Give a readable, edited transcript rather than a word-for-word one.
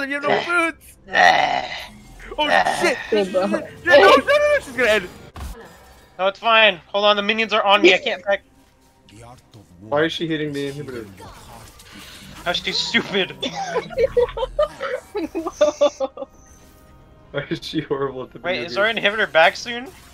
and you have no boots! Oh shit! Hey, bro. No, she's gonna end. No, it's fine. Hold on, the minions are on me. I can't back. Why is she hitting the inhibitor? Oh, she's stupid. Why is she horrible at the Wait, is our inhibitor back soon?